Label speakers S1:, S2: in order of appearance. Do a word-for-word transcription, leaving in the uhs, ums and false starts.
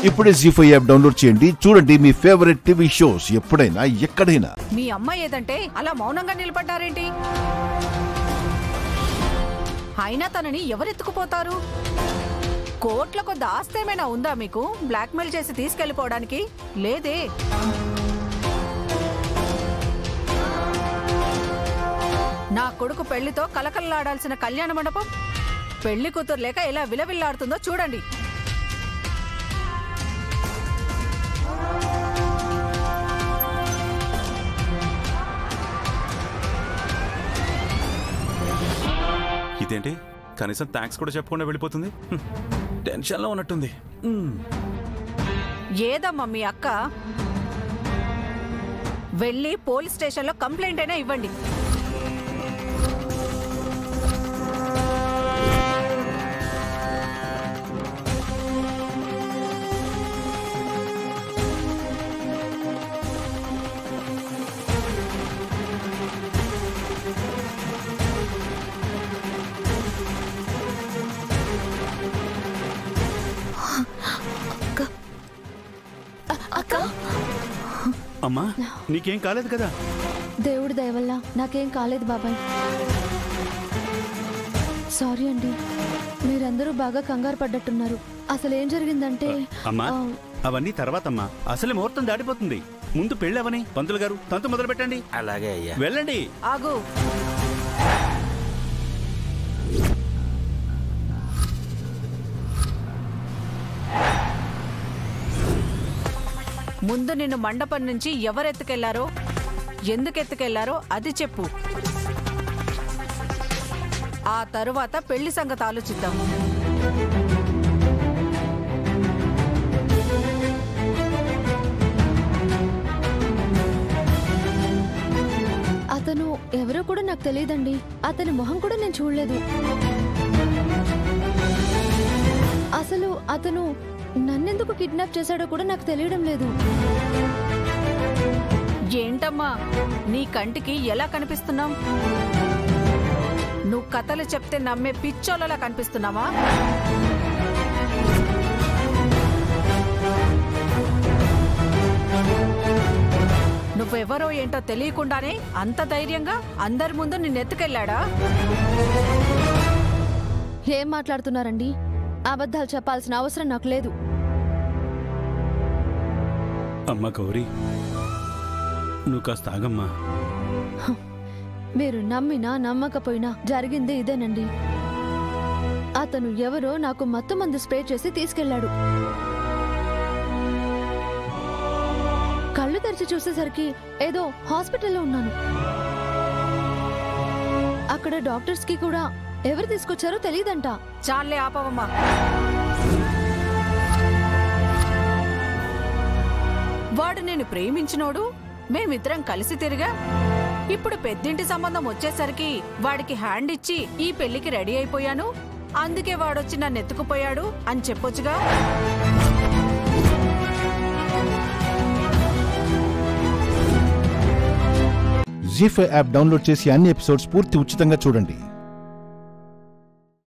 S1: ఇప్పుడే G five app download చేయండి, చూడండి మీ ఫేవరెట్ టీవీ షోస్ ఎప్పుడైనా ఎక్కడైనా.
S2: మీ అమ్మ ఏదంటే అలా మౌనంగా నిలబడ్డారేంటి? అయినా తనని ఎవరెత్తుకుపోతారు? కోట్ల కొద్ది ఆస్తి ఏమైనా ఉందా మీకు బ్లాక్మెయిల్ చేసి తీసుకెళ్లిపోవడానికి? లేదే. నా కొడుకు పెళ్లితో కలకల్లాడాల్సిన కళ్యాణ మండపం పెళ్లి కూతురు లేక ఎలా విలవిల్లాడుతుందో చూడండి.
S3: ఇదేంటి కనీసం థ్యాంక్స్ కూడా చెప్పకుండా వెళ్ళిపోతుంది? టెన్షన్లో ఉన్నట్టుంది.
S2: ఏదమ్మా మీ అక్క? వెళ్ళి పోలీస్ స్టేషన్లో కంప్లైంట్ అయినా ఇవ్వండి.
S3: అమ్మా నీకేం కాలేదు కదా?
S4: దేవుడి దయ వల్ల నాకేం కాలేదు బాబాయ్. సారీ అండి, మీరందరూ బాగా కంగారు పడ్డట్టున్నారు. అసలు ఏం జరిగిందంటే
S5: అమ్మా అవన్నీ తర్వాతమ్మా, అసలు ముహూర్తం దాటిపోతుంది. ముందు పెళ్ళవని పంతులు గారు తంతు మొదలు పెట్టండి.
S6: అలాగే అయ్యా.
S5: వెళ్ళండి.
S2: ఆగు. ముందు నిన్ను మండపం నుంచి ఎవరెత్తుకెళ్లారో, ఎందుకు ఎత్తుకెళ్లారో అది చెప్పు. ఆ తరువాత పెళ్లి సంగతి ఆలోచిద్దాం.
S4: అతను ఎవరో కూడా నాకు తెలియదండి. అతని మొహం కూడా నేను చూడలేదు. అసలు అతను నన్నెందుకు కిడ్నాప్ చేశాడో కూడా నాకు తెలియడం లేదు.
S2: ఏంటమ్మా నీ కంటికి ఎలా కనిపిస్తున్నావు? నువ్వు కథలు చెప్తే నమ్మే పిచ్చోళ్ళలా కనిపిస్తున్నావా? నువ్వెవరో ఏంటో తెలియకుండానే అంత ధైర్యంగా అందరి ముందు నిన్నెత్తుకెళ్ళాడా?
S4: ఏం మాట్లాడుతున్నారండి? అబద్ధాలు చెప్పాల్సిన అవసరం నాకు లేదు.
S5: అమ్మ గౌరీ, నువ్వు కాస్త ఆగమ్మా.
S4: మీరు నమ్మినా నమ్మకపోయినా జరిగింది ఇదేనండి. అతను ఎవరో నాకు మత్తు మందు స్ప్రే చేసి తీసుకెళ్లాడు. కళ్ళు తెరిచి చూసేసరికి ఏదో హాస్పిటల్లో ఉన్నాను. అక్కడ డాక్టర్స్ కి కూడా ఎవరు తీసుకొచ్చారో తెలియదంట.
S2: చాలే ఆపవమ్మా. వాడు నేను ప్రేమించినోడు, మేమిద్దరం కలిసి తిరిగా. ఇప్పుడు పెద్దింటి సంబంధం వచ్చేసరికి వాడికి హ్యాండ్ ఇచ్చి ఈ పెళ్లికి రెడీ అయిపోయాను, అందుకే వాడొచ్చి నన్ను ఎత్తుకుపోయాడు అని చెప్పొచ్చుగా.
S1: జీ ఫైవ్ యాప్ డౌన్లోడ్ చేసి అన్ని ఎపిసోడ్స్ పూర్తి ఉచితంగా చూడండి.